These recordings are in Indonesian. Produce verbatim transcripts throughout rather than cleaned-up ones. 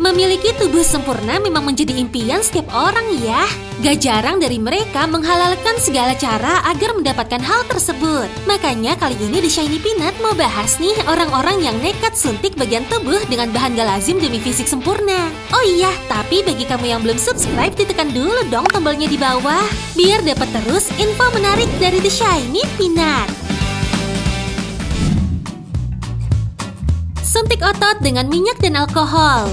Memiliki tubuh sempurna memang menjadi impian setiap orang ya. Gak jarang dari mereka menghalalkan segala cara agar mendapatkan hal tersebut. Makanya kali ini di Shiny Peanut mau bahas nih orang-orang yang nekat suntik bagian tubuh dengan bahan gak lazim demi fisik sempurna. Oh iya, tapi bagi kamu yang belum subscribe ditekan dulu dong tombolnya di bawah biar dapat terus info menarik dari The Shiny Peanut. Suntik otot dengan minyak dan alkohol.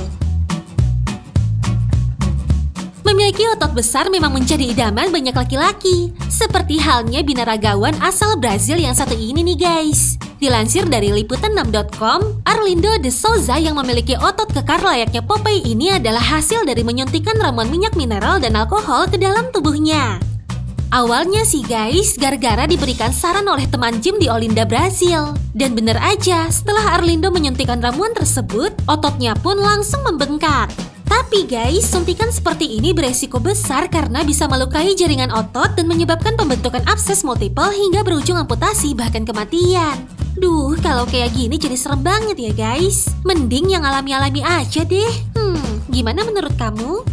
Memiliki otot besar memang menjadi idaman banyak laki-laki. Seperti halnya binaragawan asal Brazil yang satu ini nih guys. Dilansir dari liputan enam dot com, Arlindo de Souza yang memiliki otot kekar layaknya Popeye ini adalah hasil dari menyuntikkan ramuan minyak mineral dan alkohol ke dalam tubuhnya. Awalnya sih guys, gara-gara diberikan saran oleh teman gym di Olinda, Brazil. Dan bener aja, setelah Arlindo menyuntikkan ramuan tersebut, ototnya pun langsung membengkak. Tapi guys, suntikan seperti ini beresiko besar karena bisa melukai jaringan otot dan menyebabkan pembentukan abses multiple hingga berujung amputasi bahkan kematian. Duh, kalau kayak gini jadi serem banget ya guys. Mending yang alami-alami aja deh. Hmm, gimana menurut kamu?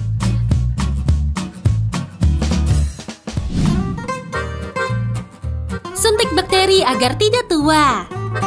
Suntik bakteri agar tidak tua.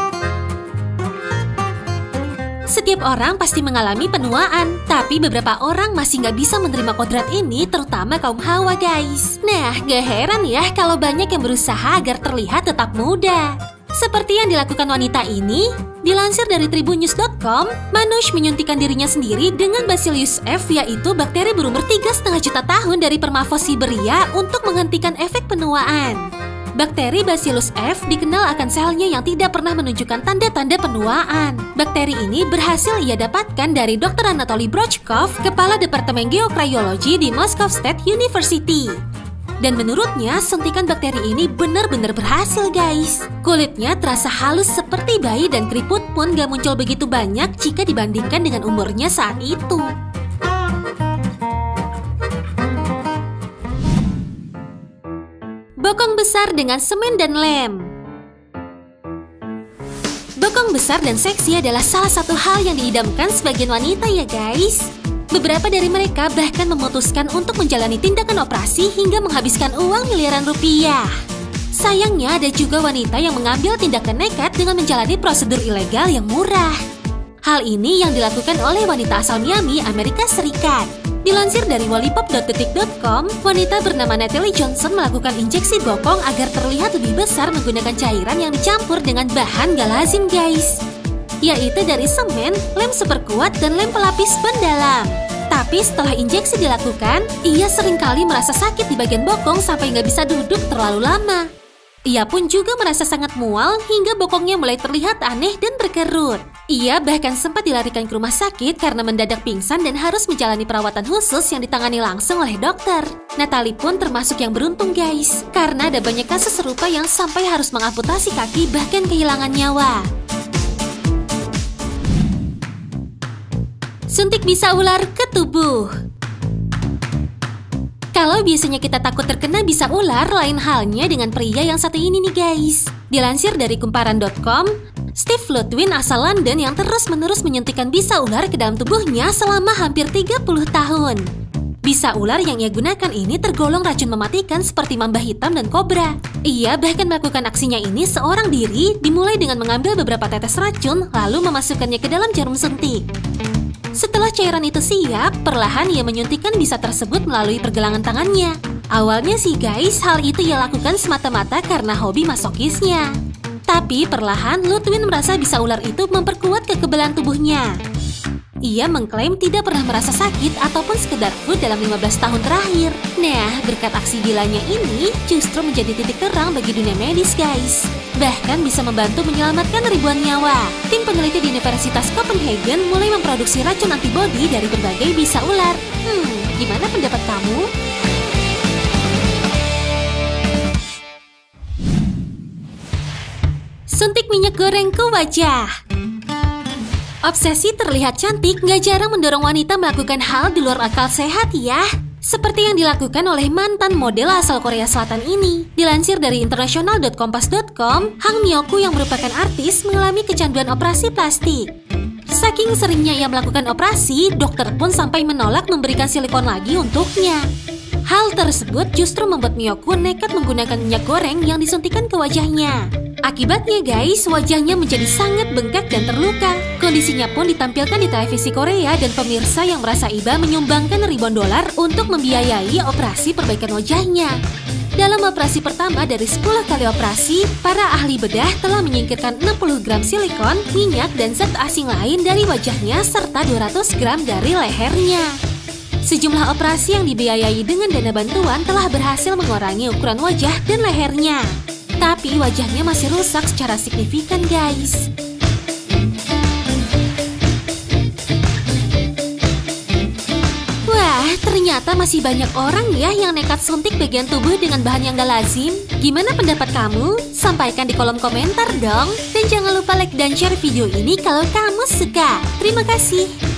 Setiap orang pasti mengalami penuaan, tapi beberapa orang masih nggak bisa menerima kodrat ini, terutama kaum hawa guys. Nah, gak heran ya kalau banyak yang berusaha agar terlihat tetap muda. Seperti yang dilakukan wanita ini, dilansir dari tribunnews dot com, Manush menyuntikkan dirinya sendiri dengan Bacillus F, yaitu bakteri berumur tiga koma lima juta tahun dari Permafosiberia untuk menghentikan efek penuaan. Bakteri Bacillus F dikenal akan selnya yang tidak pernah menunjukkan tanda-tanda penuaan. Bakteri ini berhasil ia dapatkan dari dokter Anatoly Brochkov, kepala Departemen Geokryologi di Moscow State University. Dan menurutnya, suntikan bakteri ini benar-benar berhasil guys. Kulitnya terasa halus seperti bayi dan keriput pun gak muncul begitu banyak jika dibandingkan dengan umurnya saat itu. Bokong besar dengan semen dan lem. Bokong besar dan seksi adalah salah satu hal yang diidamkan sebagian wanita ya guys. Beberapa dari mereka bahkan memutuskan untuk menjalani tindakan operasi hingga menghabiskan uang miliaran rupiah. Sayangnya ada juga wanita yang mengambil tindakan nekat dengan menjalani prosedur ilegal yang murah. Hal ini yang dilakukan oleh wanita asal Miami, Amerika Serikat. Dilansir dari wallipop dot detik dot com, wanita bernama Natalie Johnson melakukan injeksi bokong agar terlihat lebih besar menggunakan cairan yang dicampur dengan bahan gak lazim guys, yaitu dari semen, lem super kuat, dan lem pelapis ban dalam. Tapi setelah injeksi dilakukan, ia seringkali merasa sakit di bagian bokong sampai nggak bisa duduk terlalu lama. Ia pun juga merasa sangat mual hingga bokongnya mulai terlihat aneh dan berkerut. Ia bahkan sempat dilarikan ke rumah sakit karena mendadak pingsan dan harus menjalani perawatan khusus yang ditangani langsung oleh dokter. Natalie pun termasuk yang beruntung guys, karena ada banyak kasus serupa yang sampai harus mengamputasi kaki bahkan kehilangan nyawa. Suntik bisa ular ke tubuh. Kalau biasanya kita takut terkena bisa ular, lain halnya dengan pria yang satu ini nih guys. Dilansir dari kumparan dot com, Steve Ludwin asal London yang terus-menerus menyuntikkan bisa ular ke dalam tubuhnya selama hampir tiga puluh tahun. Bisa ular yang ia gunakan ini tergolong racun mematikan seperti mamba hitam dan kobra. Ia bahkan melakukan aksinya ini seorang diri, dimulai dengan mengambil beberapa tetes racun lalu memasukkannya ke dalam jarum suntik. Setelah cairan itu siap, perlahan ia menyuntikkan bisa tersebut melalui pergelangan tangannya. Awalnya sih guys, hal itu ia lakukan semata-mata karena hobi masokisnya. Tapi perlahan, Ludwin merasa bisa ular itu memperkuat kekebalan tubuhnya. Ia mengklaim tidak pernah merasa sakit ataupun sekedar flu dalam lima belas tahun terakhir. Nah, berkat aksi gilanya ini justru menjadi titik terang bagi dunia medis guys. Bahkan bisa membantu menyelamatkan ribuan nyawa. Tim peneliti di Universitas Copenhagen mulai memproduksi racun antibodi dari berbagai bisa ular. Hmm, gimana pendapat kamu? Suntik minyak goreng ke wajah. Obsesi terlihat cantik nggak jarang mendorong wanita melakukan hal di luar akal sehat ya. Seperti yang dilakukan oleh mantan model asal Korea Selatan ini. Dilansir dari international dot kompas dot com, Hang Myoku yang merupakan artis mengalami kecanduan operasi plastik. Saking seringnya ia melakukan operasi, dokter pun sampai menolak memberikan silikon lagi untuknya. Hal tersebut justru membuat Miyoko nekat menggunakan minyak goreng yang disuntikan ke wajahnya. Akibatnya guys, wajahnya menjadi sangat bengkak dan terluka. Kondisinya pun ditampilkan di televisi Korea dan pemirsa yang merasa iba menyumbangkan ribuan dolar untuk membiayai operasi perbaikan wajahnya. Dalam operasi pertama dari sepuluh kali operasi, para ahli bedah telah menyingkirkan enam puluh gram silikon, minyak, dan zat asing lain dari wajahnya serta dua ratus gram dari lehernya. Sejumlah operasi yang dibiayai dengan dana bantuan telah berhasil mengurangi ukuran wajah dan lehernya. Tapi wajahnya masih rusak secara signifikan guys. Ternyata masih banyak orang ya yang nekat suntik bagian tubuh dengan bahan yang gak lazim. Gimana pendapat kamu? Sampaikan di kolom komentar dong. Dan jangan lupa like dan share video ini kalau kamu suka. Terima kasih.